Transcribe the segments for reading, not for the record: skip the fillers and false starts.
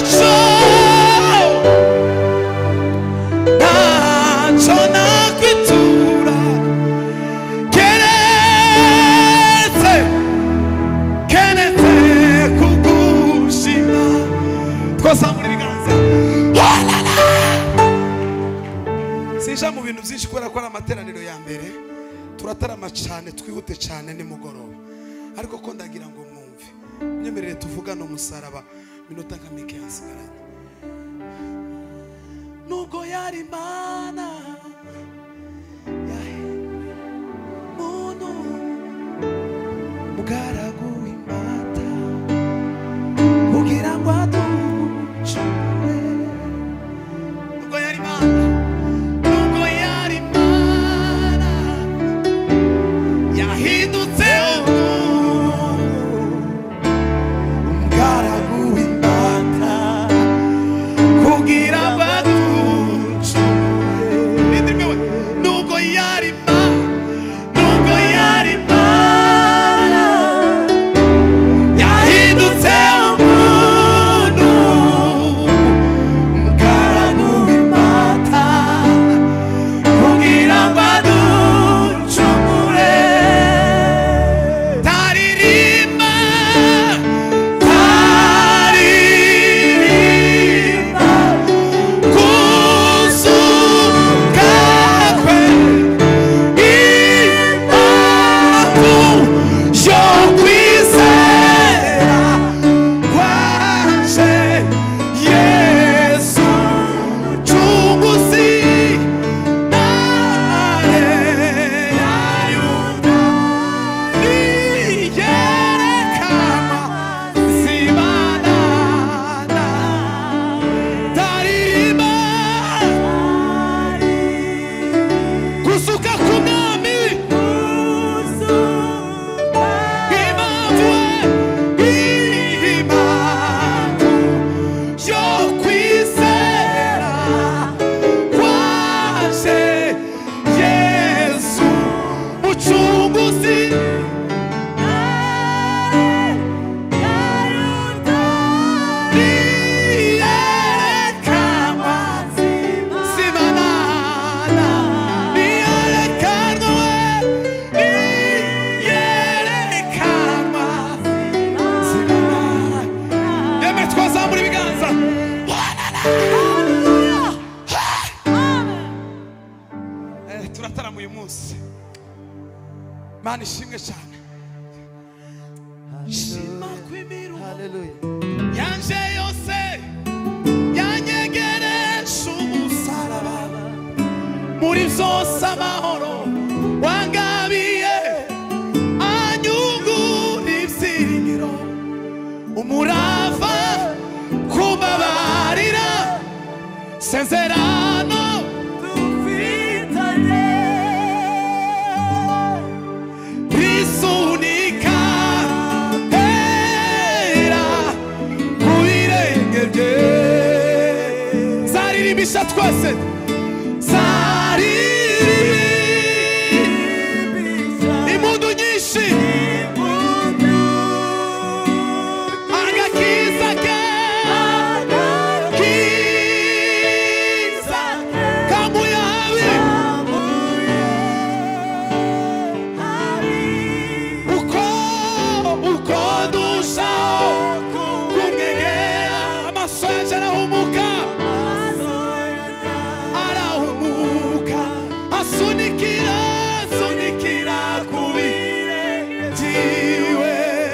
Sinja mu bintu byinshi kubera ko ari amateraniro ya mbere turatarama cyane twihute cyane nimugoroba ariko ko ndagira ngo mwumve nyemerere tuvugana umusaraba minota nka mike yansigaranye nubwo yari Imana muntu mugaragu w'imbata kugira ngo aducure nubwo yari Imana Mana ishimwe cyane shima kwimiru yanje yose yanyegeresha umusaraba muri byose amahoro wangabiye anyungura ibyiringiro umurava kubabarira sezerano twese imundu nyinshi agakiza ke kamuyawi uko dushaho kumwegera amaso yanjye arahumuka sunikira kubire jiwe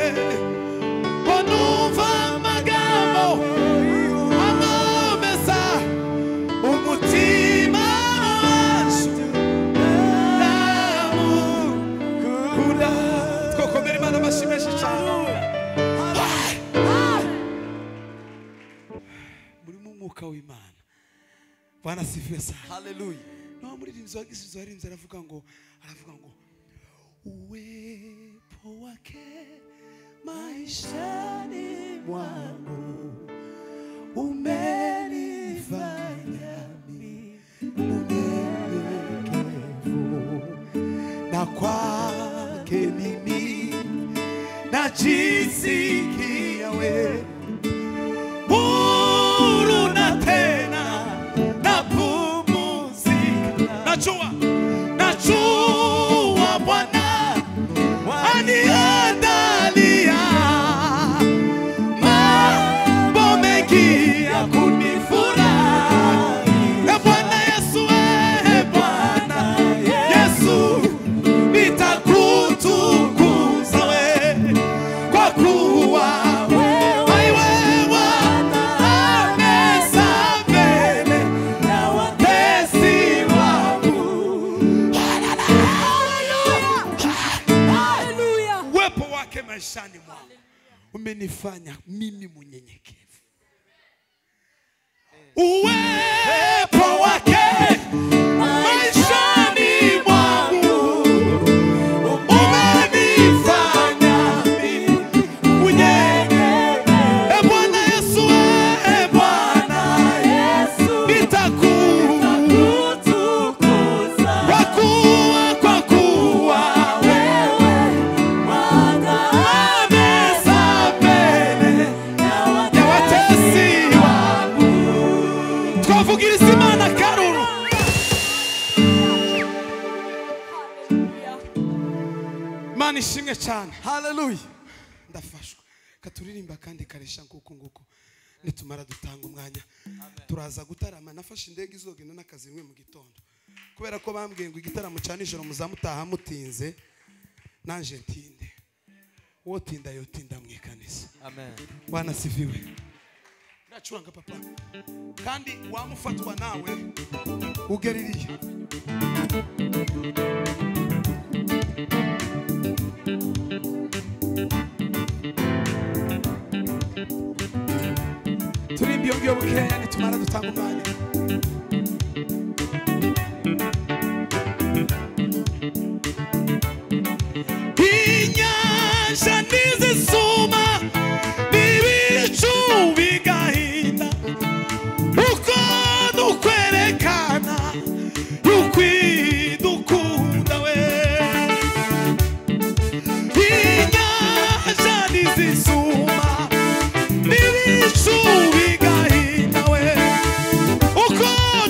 onumva amagambo amomeza umutima wacu namukunda twokomera Imana amashimeshe cyane muri mu mwuka w'Imana Bwana sifiwe sana haleluya no muri rimzo agisizo harinze aravuga ngo uwepo wake maishani mwangu umenifanya mnyenyekevu na kwake mimi najisikia wewe umenifanya mimi mnyenyekevu. Uwepo wake maishani mwangu umenifanya mimi mnyenyekevu. Bwana Yesu, Bwana Yesu, nitakutukuza kwa kuwa wewe watameza mbele ya watesi wangu. Twavugiriza Imana karuru. Imana ishimwe cyane. Hallelujah. Ndafashwa katuririmba kandi karesha nguko nitumara dutanga umwanya turaza gutarama. Nafashe indege izogenda n'akazi mwe mu gitondo kubera ko bambwiye ngo igitaramo cya nijoro muzamutaha mutinze, nanje ntinde. Uwo tinda yotinda mu ikanisa. Amen. Bwana sifiwe. Ndacuranga papa kandi wamufatwa nawe ugeririye. Turimbi yongeye bukeya nitumara dutanga umwanya. Inyanja nizisuma n'ibicu bigahinda uko dukwerekana dukunda we. Inyanja nizisuma n'ibicu bigahinda we uko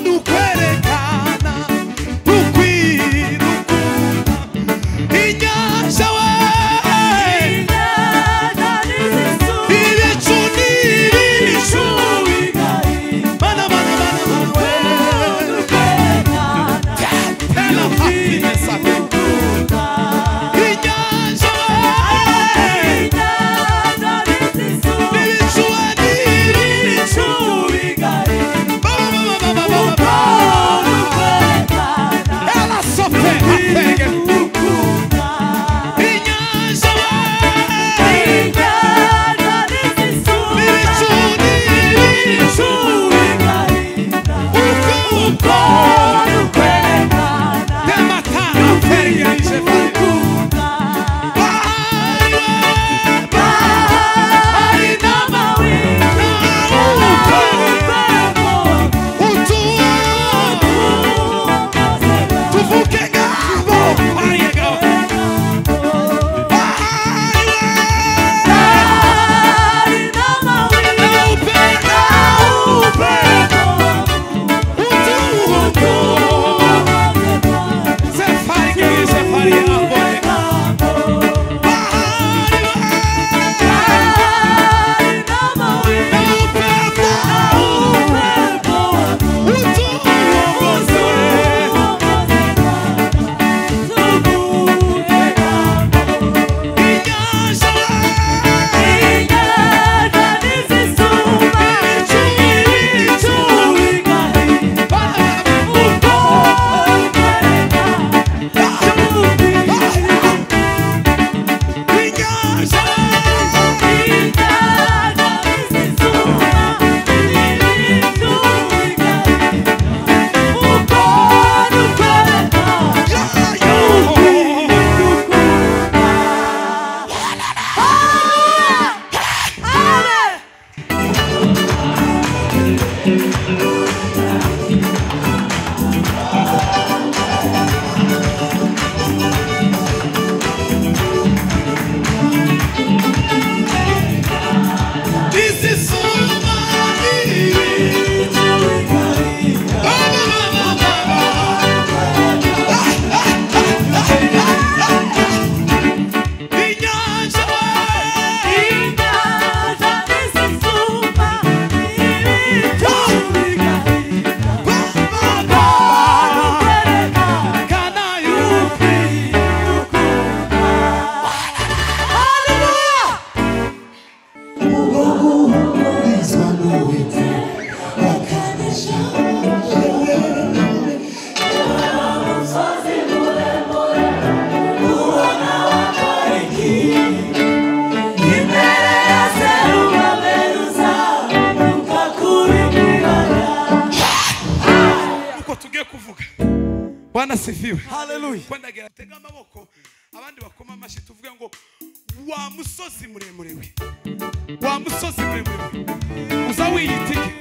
Bwana sifiwe. Hallelujah. Kwenda tega amaboko abandi bakoma amashi tuvuge ngo wa musozi muremure we. Wa musozi muremure. Uza wiyitike.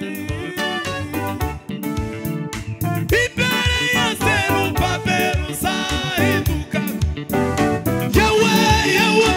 Ibere ya zeru babelu sahibuka. Yawe yawe.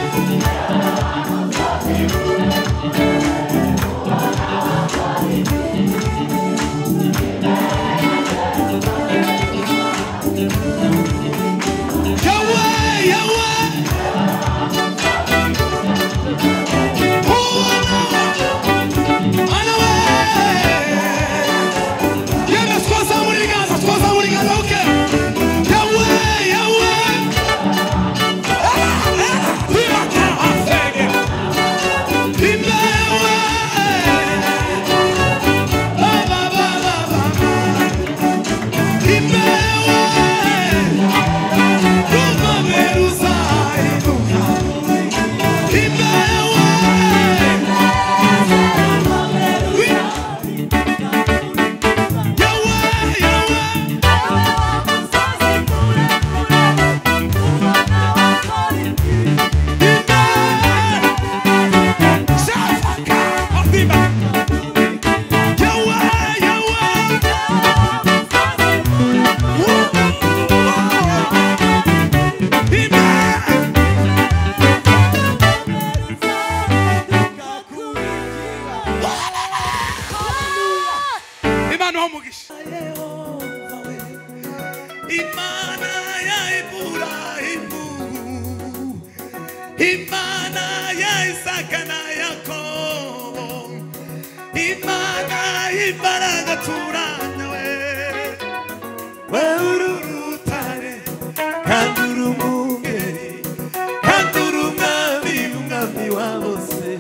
Imana ya Isaka na Yakobo, Imana imbaraga turanya we ururutare kandi urumugeri kandi urumwami wa bose.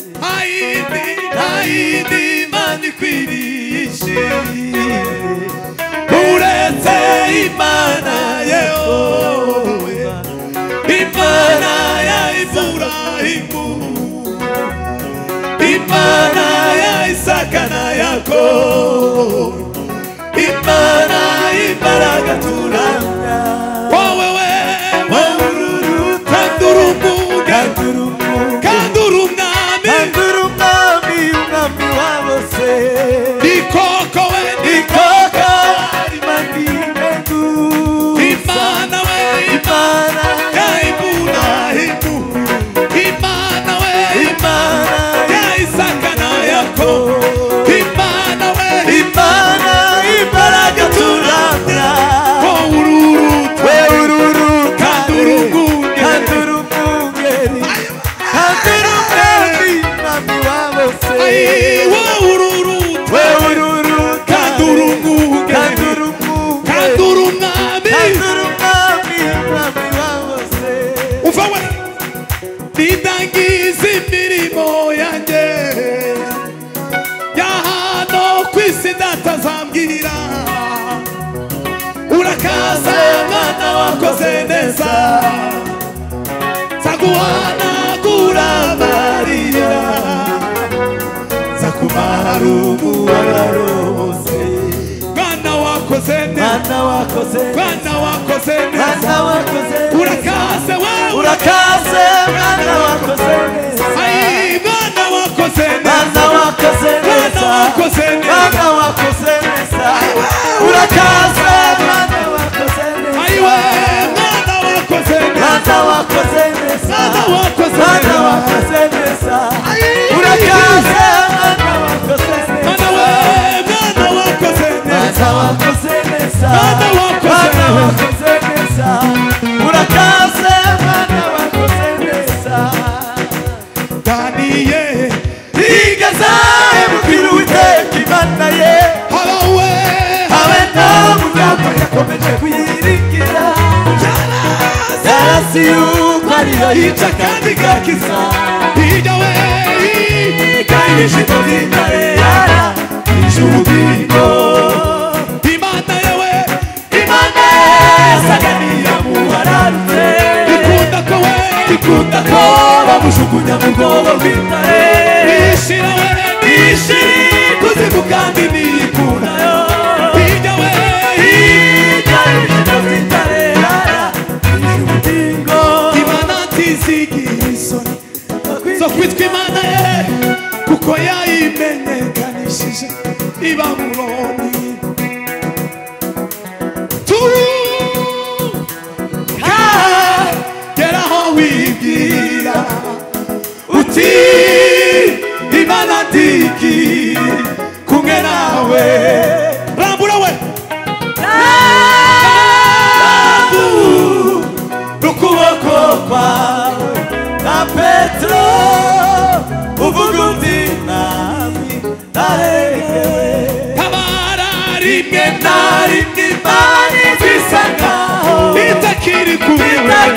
Ayindi Imana ikwiriye ishimwe uretse Imana Yehowe, Imana ya Ibrahimu, Imana ya Isaka na Yakobo, Imana imbaraga turanya wowe kandi urumwami wa bose. Ikoko we ikoko Imana we Imana ya Ibrahimu, Imana we Imana ya Isaka na Yakobo, Imana we Imana imbaraga turanya kandi urumugeri kandi urumwami wa bose. Nidangiza imirimo yanjye ya hano ku isi ndatazambwira, urakaza mwana wakoze neza, nzaguhanagura amarira, nzakumara umubabaro wose. Mwana wakoze neza, mwana wakoze neza, urakaze we urakaze mwana wakoze neza, mwana wakoze neza, mwana wakoze neza, urakaze mwana wakoze neza, ayiwe mwana wakoze neza, mwana wakoze neza, mwana wakoze neza, urakaze mwana wakoze neza, mwana wakoze neza, mwana wakoze neza, mwana wakoze neza, urakaze mwana wakoze neza. Daniye igeza mubwira Uwiteka Imana ye, habawe habe nta mugabo yakomeje kuyiringira, yarasi yuko ariyo yica kandi igakiza, hirya we kandi ijisho ry'intare yara ijuru bw'ingo. Imana yewe Imana yasaga n'iyamuhararutse, ikunda ko bamujugunya mu rwobo rw'intare, ishira we ishiri kuzimu kandi niyikunayo, hirya we hirya y'ijisho ko yayimenyekanishije i Babuloni. Tukageraho wibwira uti Imana ndiki kumwe nawe. Rambura we ukuboko kwawe na Petro uvuga uti nami ndaremewe. Kabara rimwe na rimwe Imana zisa nkaho itakiri kumwe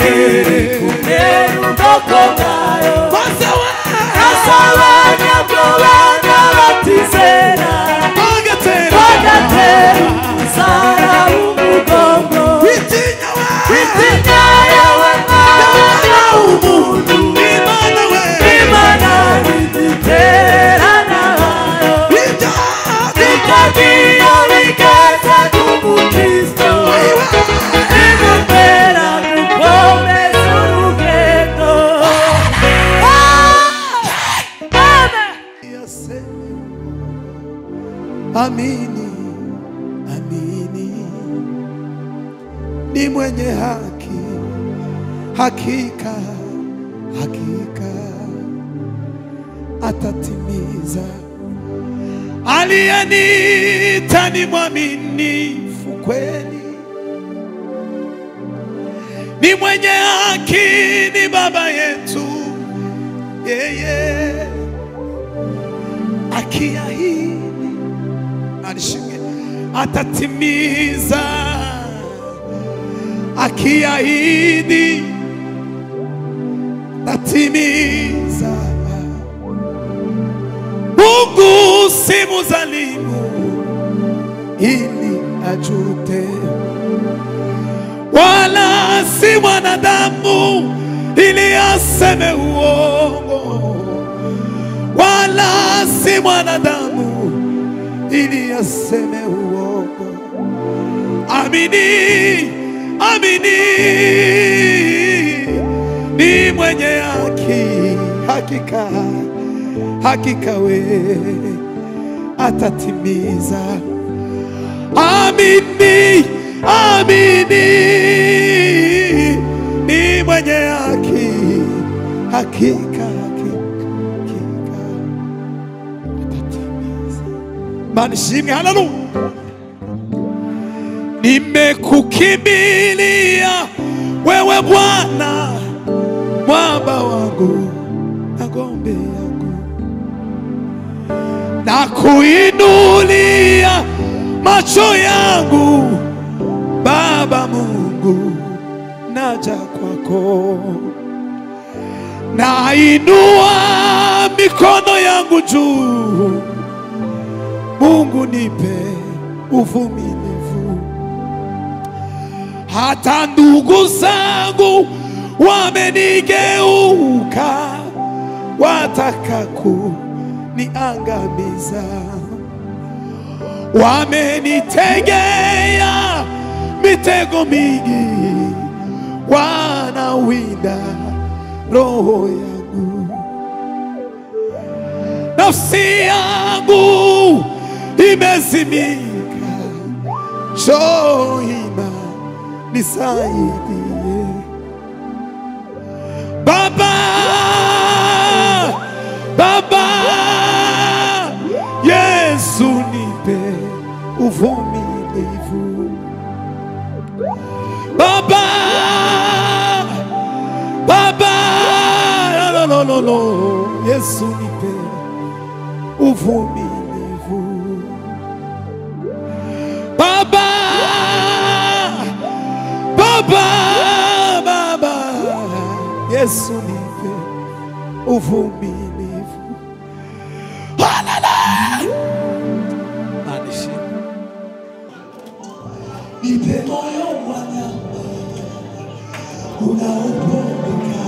ubwoko bwayo. Maze abanyabwoba n'abatizera bagatera Sara umugongo. Witinya yawe mwana w'umuntu, Imana iditerana nayo. Bitagiye bigeza ku Mukristo, imubera gukomeza urugendo. Amini, amini, ni mwenye haki, hakika, hakika atatimiza. Aliyeniita ni mwaminifu kweli, ni mwenye haki, ni Baba yetu yeye. Akiahidi anishike atatimiza, akiahidi atatimiza. Mungu si mzalimu ili ajute, wala si mwanadamu ili aseme uongo, wala si mwanadamu ili aseme uongo. Amini, amini, ni mwenye haki, hakika, hakika we atatimiza. Amini, amini, ni mwenye haki, hakika, hakika atatimiza. Manishimi, haleluya. Nimekukimbilia wewe Bwana, mwamba wangu na ngombe yangu, na kuinulia macho yangu Baba Mungu, naja kwako. Nainua mikono yangu juu, Mungu nipe uvumilivu. Hata ndugu zangu wamenigeuka, wataka kuniangamiza. Wamenitegea mitego mingi, wanawinda roho yangu. Nafsi yangu imezimika, Shoima nisaidie. Baba, Baba, Yesu nipe uvumilivu. Baba, Baba, no, Yesu nipe uvumilivu. Baba, Baba, Baba, Yesu nipe uvumilivu. Haleluya. Nipe moyo Bwana unaopondeka,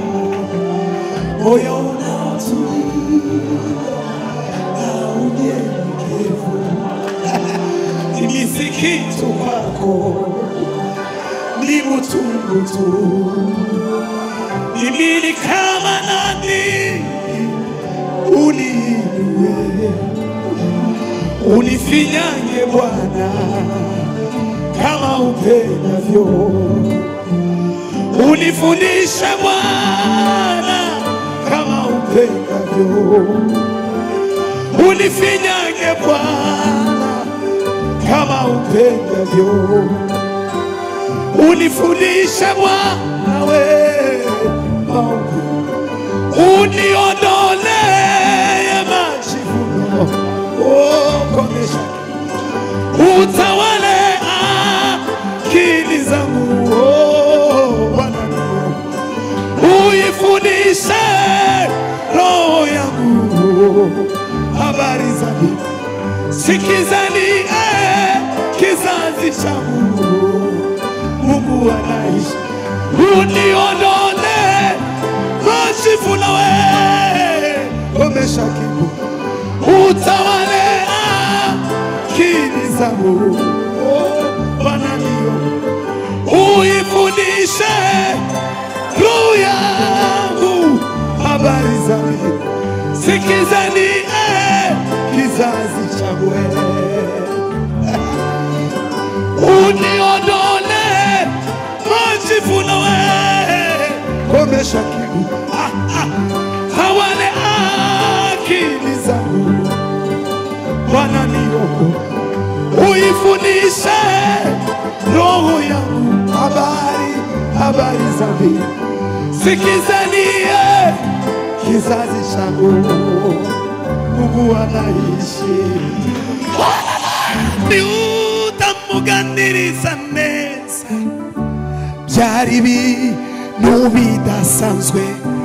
moyo unaotulia na unyenyekevu. Mimi si kitu kwako, ni mtungu tu. Mimi ni kama nani uliye unifinyange Bwana kama upendavyo, unifundishe Bwana kama upendavyo, unifinyange Bwana kama upendavyo, unifundishe Bwana wewe, uniondolee majivuno, komesha utawale akili zangu, Bwana uifundishe roho yangu habari zako, sikizani kizazi changu, Mungu anaishi, uniondole majivuno wewe, komesha kibu utawale akili zangu, Bwana uifundishe roho yangu habari zako, sikizani kizazi changu, uniondole majivuno wewe, komesha kibu hawale akili zangu, Bwana uifundishe roho yangu habari zako, sikizani kizazi changu, Mungu anaishi, utamuganiriza neza byari bintu bidasanzwe,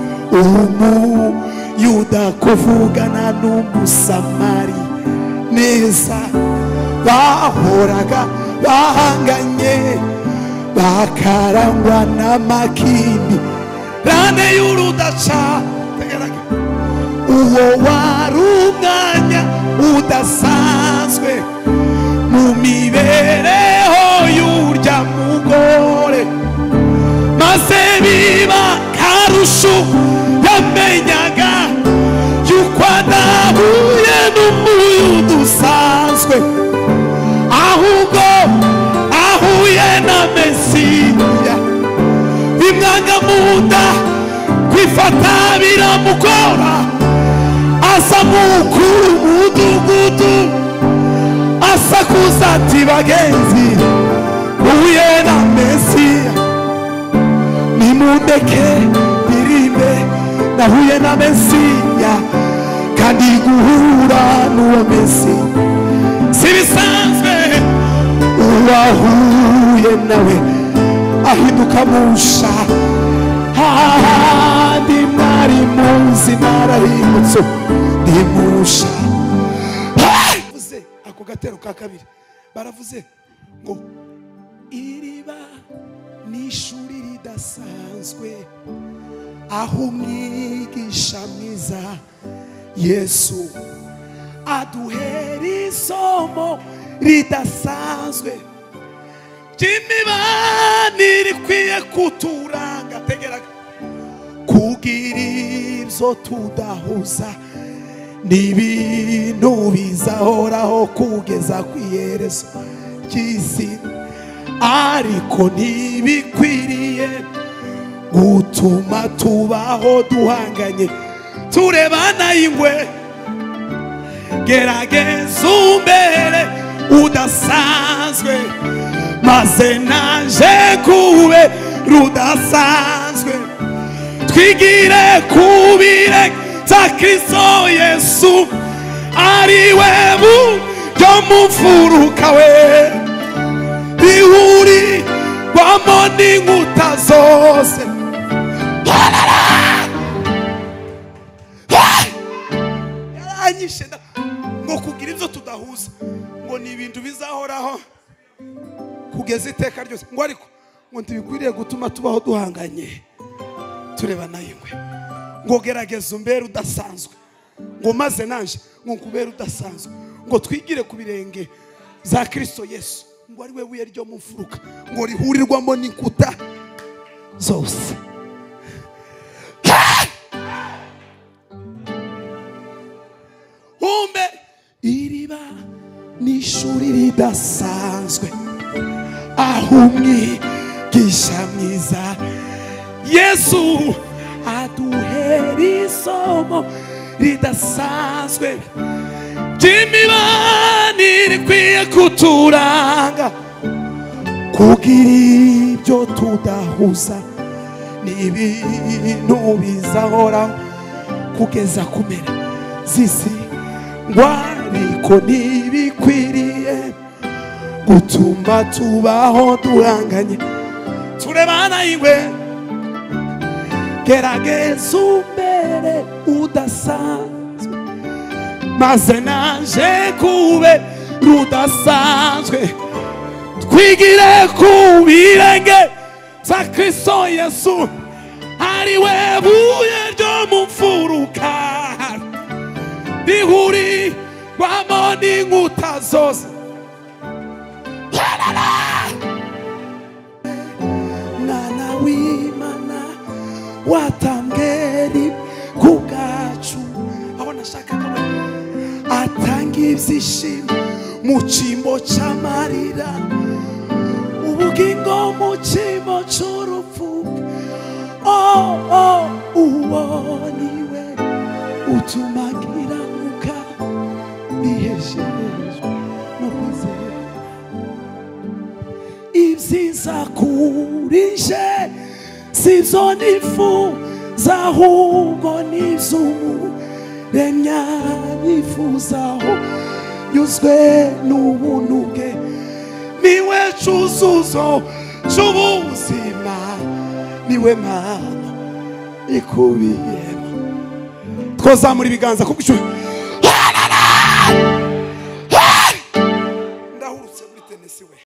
Yuda kuvugana n'umusamari neza, bahoraga bahanganye bakarangwa n'amakindi rane y'urudaca, uwo wari umwanya udasanzwe mu mibereho y'urya mugore, maze biba karusho yamenyaga yuko adahuye n'umuyuda usanzwe, ahubwo ahuye na Mesiya, bimwanga munda kwifata biramugora, asa mukuru mudugudu asakuza ati bagenzi uhuye na Mesiya, nimundeke birimbe nahuye na Mesiya, kandi guhura n'uwo Mesiya sibisanzwe, uwahuye nawe ahinduka musha, hahandi mwari muzi narahimutse ndimusha. Baravuze ako gatero ka kabiri, baravuze ngo iriba n'ishuri ridasanzwe, aho umwigisha mwiza Yesu aduhera isomo ridasanzwe ry'imibanire ikwiye kuturanga, tegeraga kugira ibyo tudahuza n'ibintu bizahoraho kugeza ku iherezo ry'isi, ariko ntibikwiriye gutuma tubaho duhanganye turebana ingwe, gerageza umbere udasanzwe, maze naje kube rudasanzwe, twigire kubire za Kristo Yesu, ariwe buryo mu mfuruka we, bihuri wamo n'inkuta zose, yaranyishe ngo kugira ibyo tudahuza ngo ni ibintu bizahoraho kugeza iteka ryose, ngo ariko ngo ntibikwiriye gutuma tubaho duhanganye turebana ingwe, ngo gerageza umbere udasanzwe, ngo maze nanje ngo kubera udasanzwe, ngo twigire ku birenge za Kristo Yesu, ngo ari we buye ryo mu mfuruka, ngo rihurirwamo n'inkuta zose. Umbe iriba n'ishuri ridasanzwe aho umwigisha mwiza Yesu aduhera isomo ridasanzwe ry'imibanire ikwiye kuturanga kugira ibyo tudahuza n'ibintu bizahoraho kugeza kumera zisi ngwariko ntibikwiriye gutuma tubaho duhanganye turebana ingwe gerageza umbere udasanzwe maze naje kube rudasanzwe twigire ku birenge bya Kristo Yesu ariwe buye ryo mu mfuruka rihurirwamo n'inkuta zose mwana w'Imana watambweri ku bwacu aho nashakaga atanga ibyishimo mu cyimbo cy'amarira ubugingo mu cyimbo cy'urupfu uwo niwe utuma nkiranuka niheshejwe no kwizera ibyiza kurije sibyo nifuza ahubwo n'iby'Umuremyi nifuzaho yuzwe n'ubuntu bwe niwe cyuzuzo cy'ubuzima niwe mpano ikubiyemo twazamura ibiganza kuko ndahurutse muri tenesi we